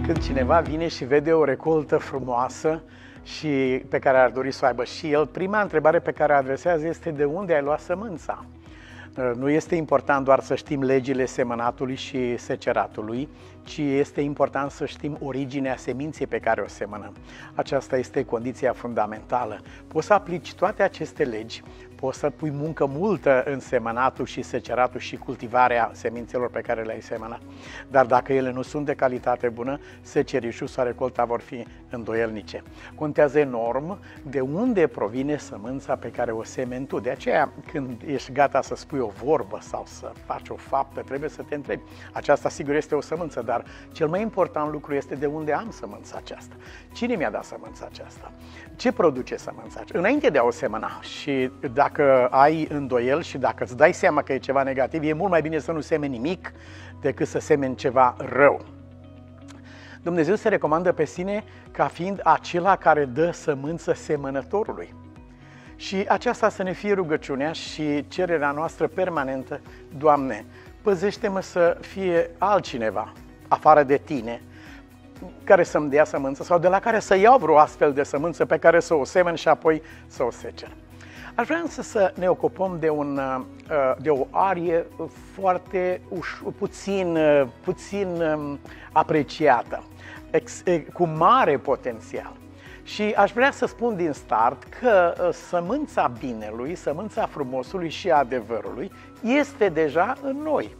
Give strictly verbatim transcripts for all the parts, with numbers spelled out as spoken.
Când cineva vine și vede o recoltă frumoasă și pe care ar dori să o aibă și el, prima întrebare pe care o adresează este: de unde ai luat sămânța? Nu este important doar să știm legile semănatului și seceratului, ci este important să știm originea seminței pe care o semănăm. Aceasta este condiția fundamentală. Poți să aplici toate aceste legi, poți să pui muncă multă în semănatul și seceratul și cultivarea semințelor pe care le-ai semănat, dar dacă ele nu sunt de calitate bună, secerișul sau recolta vor fi îndoielnice. Contează enorm de unde provine sămânța pe care o semeni tu. De aceea, când ești gata să spui o vorbă sau să faci o faptă, trebuie să te întrebi. Aceasta sigur este o sămânță, dar cel mai important lucru este de unde am sămânța aceasta. Cine mi-a dat sămânța aceasta? Ce produce sămânța aceasta? Înainte de a o semăna, și dacă ai îndoiel și dacă îți dai seama că e ceva negativ, e mult mai bine să nu semeni nimic decât să semeni ceva rău. Dumnezeu se recomandă pe sine ca fiind acela care dă sămânță semănătorului. Și aceasta să ne fie rugăciunea și cererea noastră permanentă: Doamne, păzește-mă să fie altcineva afară de Tine care să-mi dea sămânță sau de la care să iau vreo astfel de sămânță pe care să o semen și apoi să o secer. Aș vrea însă să ne ocupăm de, un, de o arie foarte puțin, puțin apreciată, cu mare potențial. Și aș vrea să spun din start că sămânța binelui, sămânța frumosului și adevărului este deja în noi.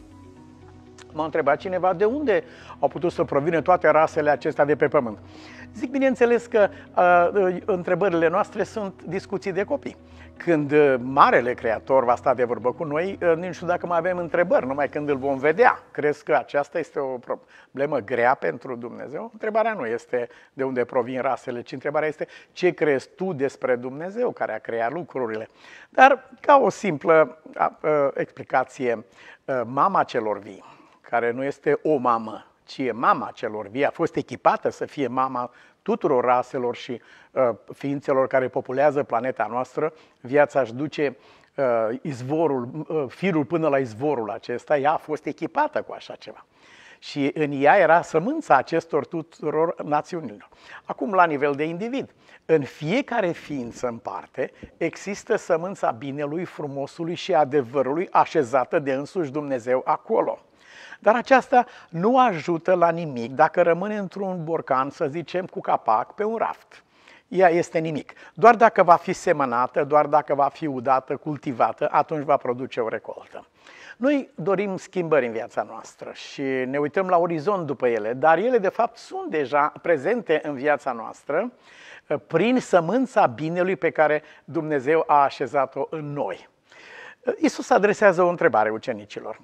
M-a întrebat cineva de unde au putut să provină toate rasele acestea de pe pământ. Zic, bineînțeles că uh, întrebările noastre sunt discuții de copii. Când uh, Marele Creator va sta de vorbă cu noi, uh, nici nu știu dacă mai avem întrebări, numai când îl vom vedea. Crezi că aceasta este o problemă grea pentru Dumnezeu? Întrebarea nu este de unde provin rasele, ci întrebarea este: ce crezi tu despre Dumnezeu care a creat lucrurile? Dar, ca o simplă uh, explicație, uh, mama celor vii, care nu este o mamă, ci e mama celor vii, a fost echipată să fie mama tuturor raselor și uh, ființelor care populează planeta noastră. Viața își duce uh, izvorul, uh, firul până la izvorul acesta, ea a fost echipată cu așa ceva. Și în ea era sămânța acestor tuturor națiunilor. Acum, la nivel de individ, în fiecare ființă în parte există sămânța binelui, frumosului și adevărului așezată de însuși Dumnezeu acolo. Dar aceasta nu ajută la nimic dacă rămâne într-un borcan, să zicem, cu capac pe un raft. Ea este nimic. Doar dacă va fi semănată, doar dacă va fi udată, cultivată, atunci va produce o recoltă. Noi dorim schimbări în viața noastră și ne uităm la orizont după ele, dar ele de fapt sunt deja prezente în viața noastră prin sămânța binelui pe care Dumnezeu a așezat-o în noi. Iisus adresează o întrebare ucenicilor,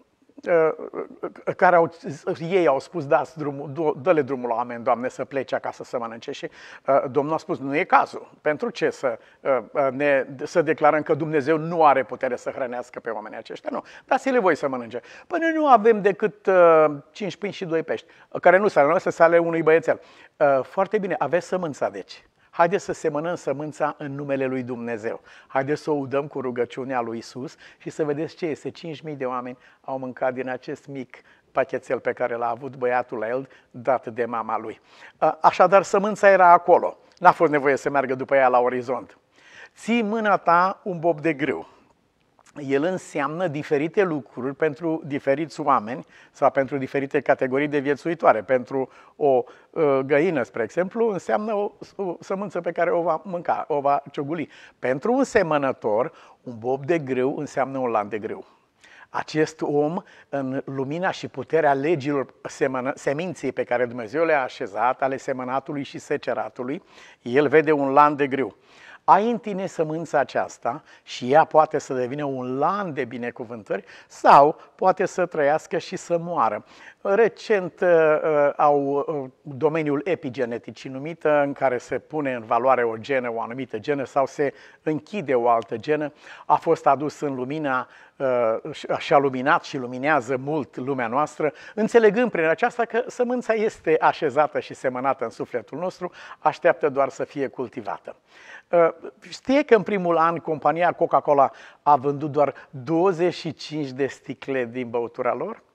care au, ei au spus: dați drumul, dă-le drumul la oameni, Doamne, să plece acasă să mănânce. Și uh, Domnul a spus: nu e cazul. Pentru ce să, uh, ne, să declarăm că Dumnezeu nu are putere să hrănească pe oamenii aceștia? Nu, dați-le voi să mănânce. Păi noi nu avem decât uh, cinci pâini și doi pești, care nu s-ale noastre, sale unui băiețel. Uh, foarte bine, aveți sămânța deci. Haideți să semănăm sămânța în numele lui Dumnezeu. Haideți să o udăm cu rugăciunea lui Iisus și să vedeți ce este. cinci mii de oameni au mâncat din acest mic pachetel pe care l-a avut băiatul la el, dat de mama lui. Așadar, sămânța era acolo. N-a fost nevoie să meargă după ea la orizont. Ții mâna ta un bob de grâu. El înseamnă diferite lucruri pentru diferiți oameni sau pentru diferite categorii de viețuitoare. Pentru o uh, găină, spre exemplu, înseamnă o, o sămânță pe care o va mânca, o va cioguli. Pentru un semănător, un bob de grâu înseamnă un lan de grâu. Acest om, în lumina și puterea legilor semănă, seminței pe care Dumnezeu le-a așezat, ale semănatului și seceratului, el vede un lan de grâu. Ai în tine sămânța aceasta și ea poate să devină un lan de binecuvântări sau poate să trăiască și să moară. Recent uh, au uh, domeniul epigeneticii numită, în care se pune în valoare o genă, o anumită genă, sau se închide o altă genă, a fost adus în lumina uh, și a luminat și luminează mult lumea noastră, înțelegând prin aceasta că sămânța este așezată și semănată în sufletul nostru, așteaptă doar să fie cultivată. Știe că în primul an compania Coca-Cola a vândut doar douăzeci și cinci de sticle din băutura lor?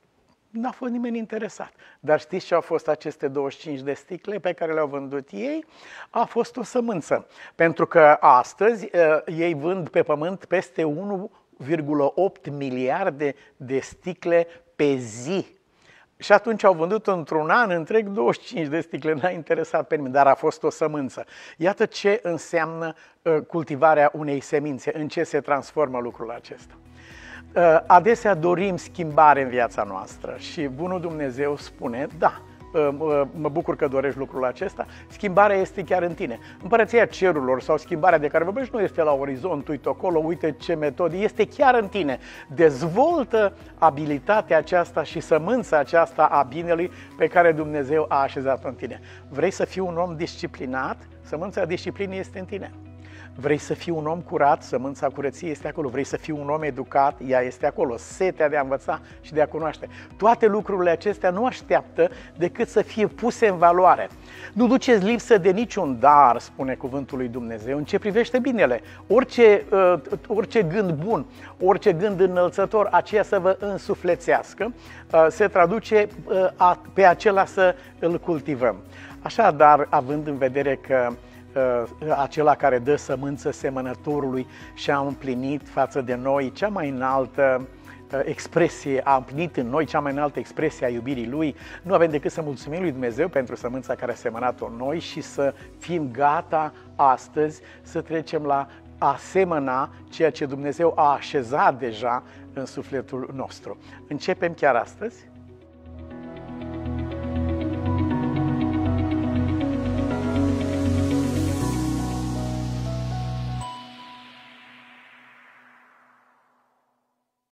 N-a fost nimeni interesat. Dar știți ce au fost aceste douăzeci și cinci de sticle pe care le-au vândut ei? A fost o sămânță. Pentru că astăzi ei vând pe pământ peste unu virgulă opt miliarde de sticle pe zi. Și atunci au vândut într-un an întreg douăzeci și cinci de sticle, n-a interesat pe nimeni, dar a fost o sămânță. Iată ce înseamnă cultivarea unei semințe, în ce se transformă lucrul acesta. Adesea dorim schimbare în viața noastră și Bunul Dumnezeu spune, da, mă bucur că dorești lucrul acesta, schimbarea este chiar în tine. Împărăția cerurilor sau schimbarea de care vorbești nu este la orizont, uite acolo, uite ce metode, este chiar în tine. Dezvoltă abilitatea aceasta și sămânța aceasta a binelui pe care Dumnezeu a așezat-o în tine. Vrei să fii un om disciplinat? Sămânța disciplinii este în tine. Vrei să fii un om curat? Sămânța curăției este acolo. Vrei să fii un om educat? Ea este acolo. Setea de a învăța și de a cunoaște. Toate lucrurile acestea nu așteaptă decât să fie puse în valoare. Nu duceți lipsă de niciun dar, spune cuvântul lui Dumnezeu, în ce privește binele. Orice, uh, orice gând bun, orice gând înălțător, aceea să vă însuflețească, uh, se traduce uh, a, pe acela să îl cultivăm. Așadar, având în vedere că acela care dă sămânță semănătorului și a împlinit față de noi cea mai înaltă expresie, a împlinit în noi cea mai înaltă expresie a iubirii Lui, nu avem decât să mulțumim lui Dumnezeu pentru sămânța care a semănat-o în noi și să fim gata astăzi să trecem la a semăna ceea ce Dumnezeu a așezat deja în sufletul nostru. Începem chiar astăzi.